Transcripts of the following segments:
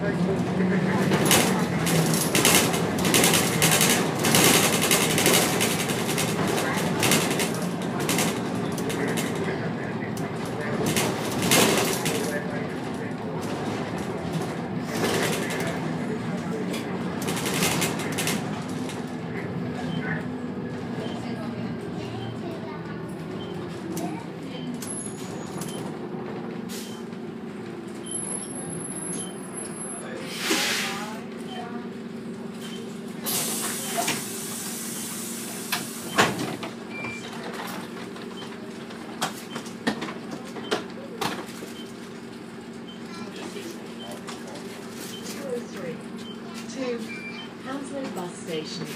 to Hounslow bus station.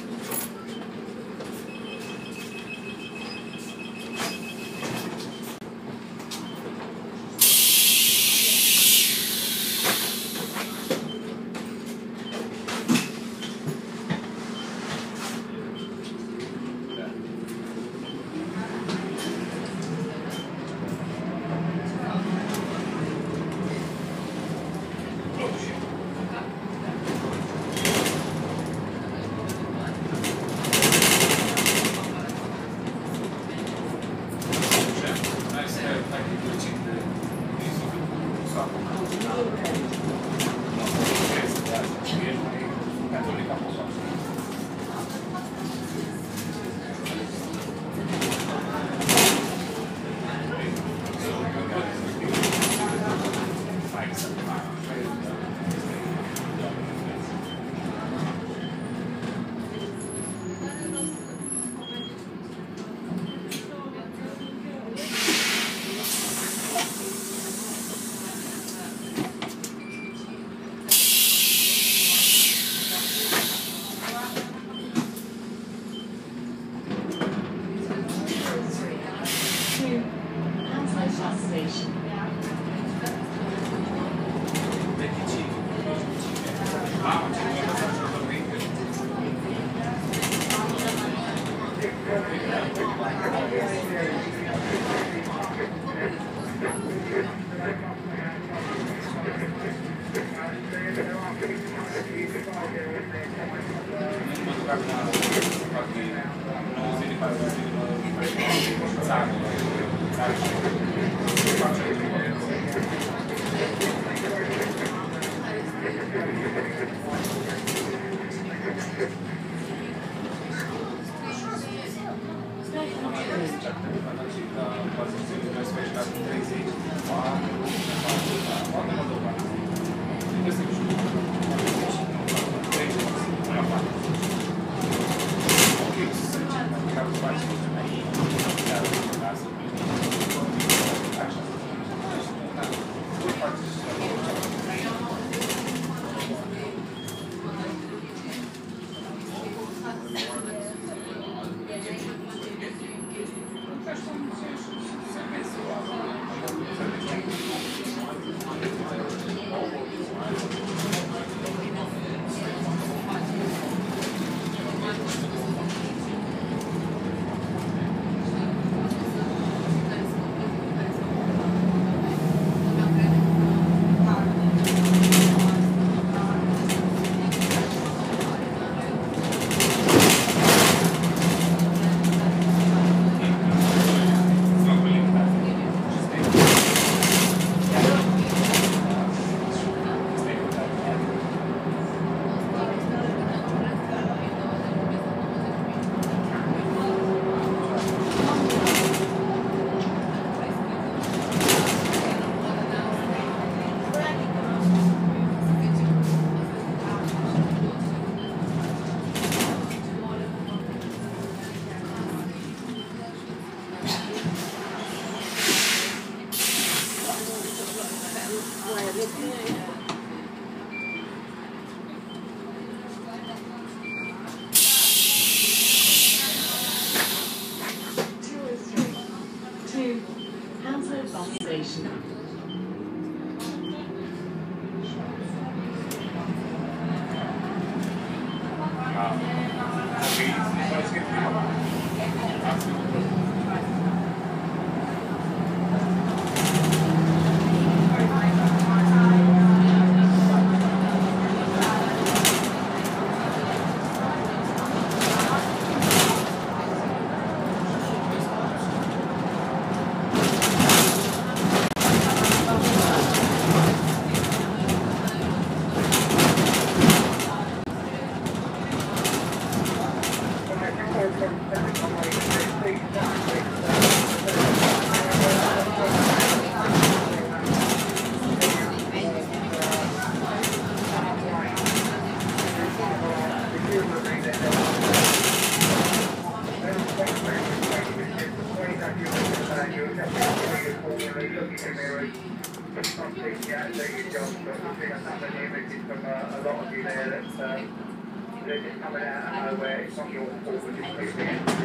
do your job, but we think I've some new images from a lot of you there that they're just coming out of nowhere. It's not your fault, we're just moving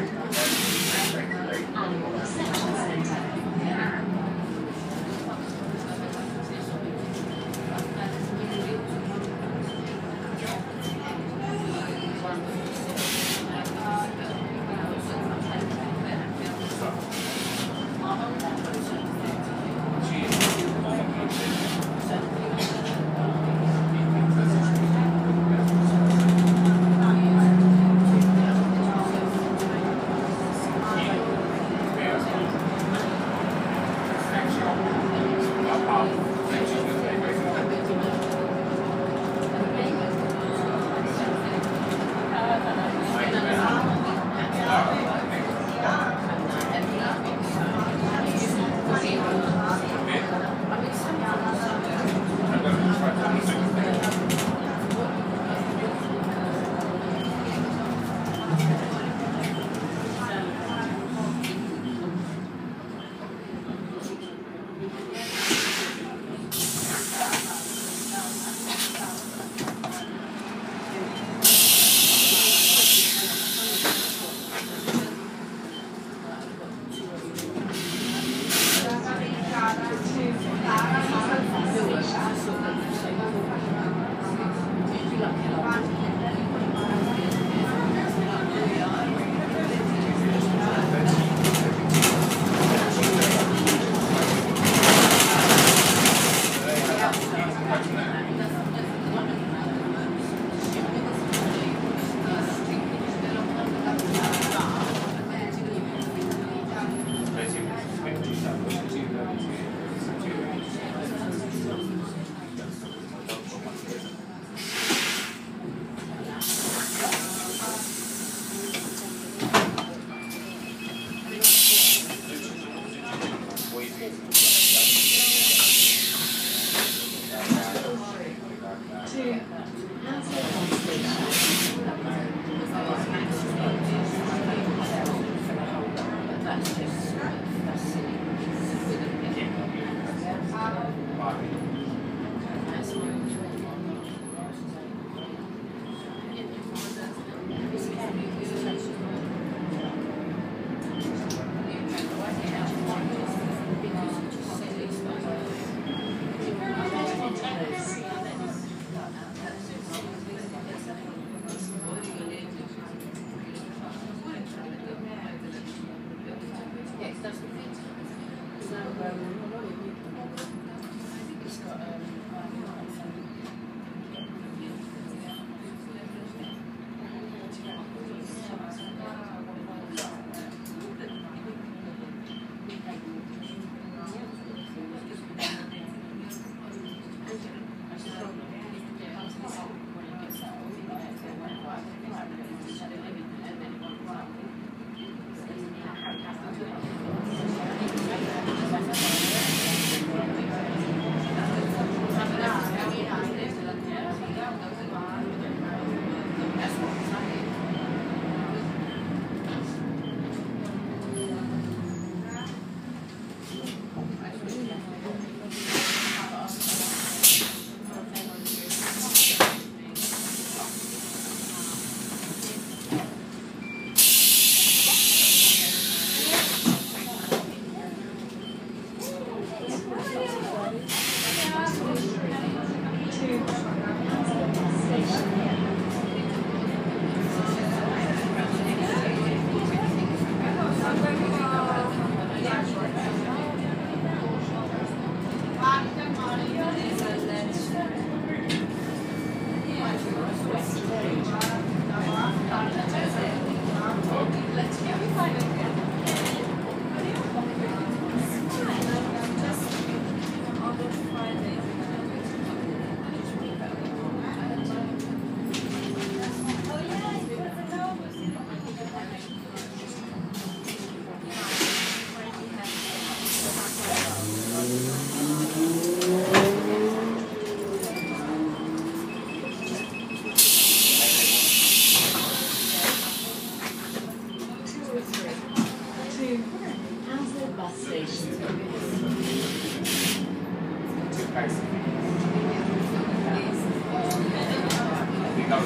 it. Animal Reception Centre.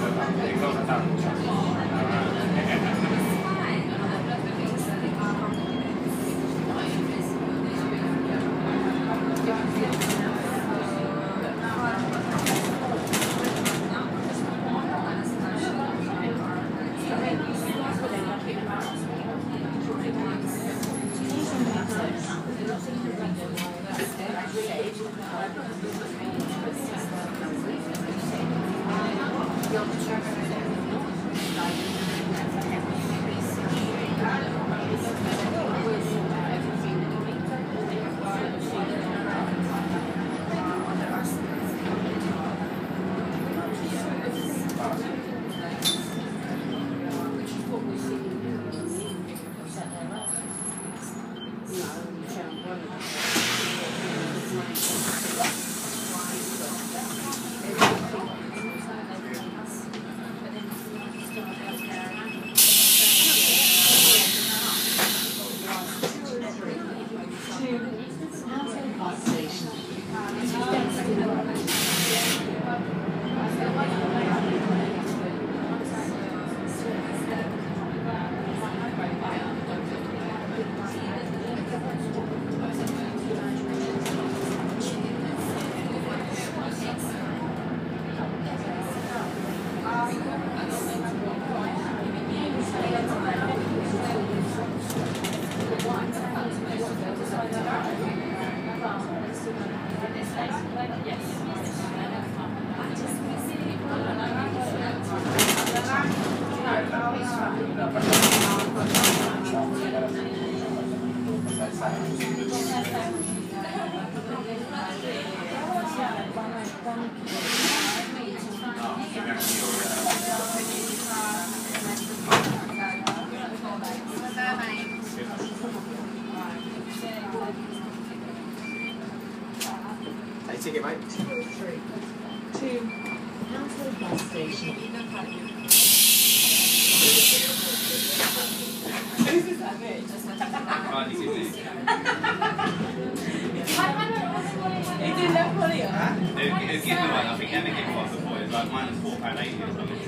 Ticket, mate. 2 Hounslow bus station. He did that funny, huh? They'll give me one, I think Emma gave me one before, it's like minus £4.80 or something.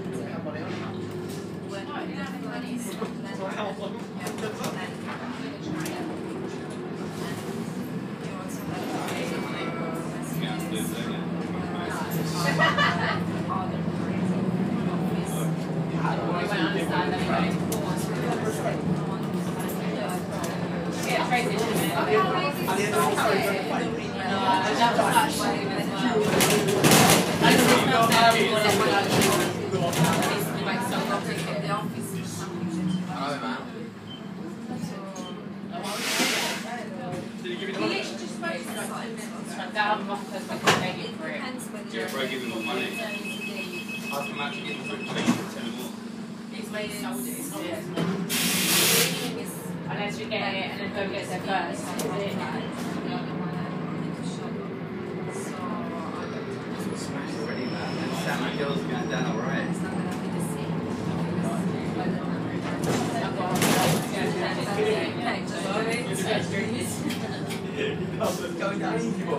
Yeah, bro, give him more money. Ask him actually give him some change for 10 more. He's made it sold it. Unless you get it and then go get there first. Smashed already, man. Sam and girls going down alright. Going down easy, boy.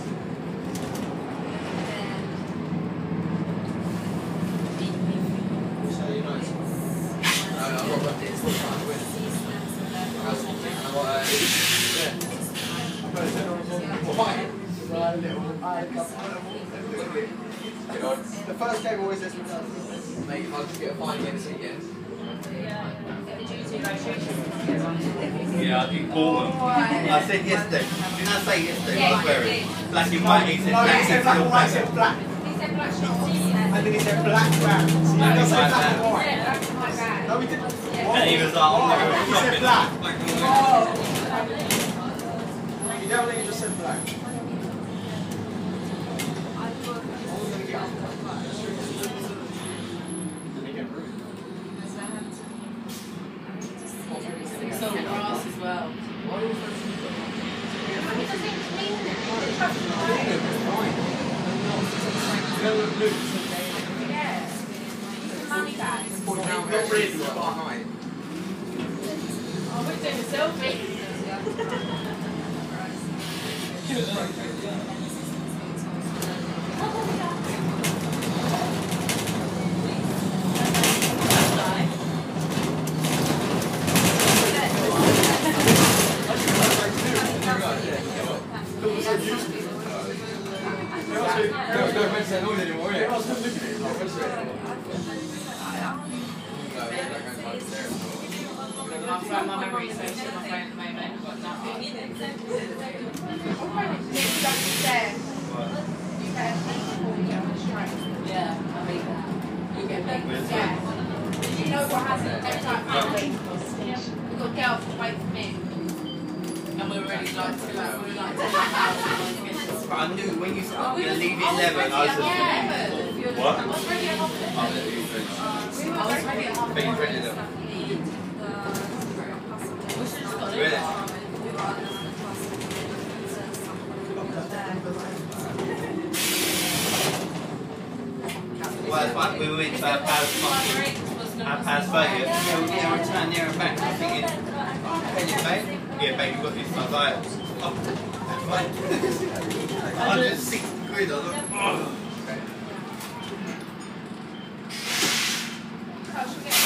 The first game always this one. Mate, I'll just get a fine against it again. Yeah, I think Gorman. I said yesterday. Didn't I say yesterday? I was wearing black and white. He said No, black. he said black and white, I said black. And then he said black band. So he doesn't say black and white. No, he didn't. And he was like, I'm not going to He said black. Black and white. You definitely just said black. So grass as well. Not really, but behind. Oh, we're doing a selfie. Don't mention that noise anymore, yeah. I was looking at it. Don't mention it. I've thrown my memory so shit my phone at the moment. I've got nothing. Yeah, I mean, you get big. Yeah. Did you know what happened? Every time I wait, we've got girls to wait for me. And we were really like, we were like 10 hours. But I knew when you started to leave at 11, I was just what? I was ready at half. I was ready at half. But you ready at them? Really? Well, it's like we went to our past 30. Yeah, we return there and back. I'm thinking, oh, hey, babe. Yeah, babe, you got this. I was like, oh, that's fine. 160 quid. I was like, oh.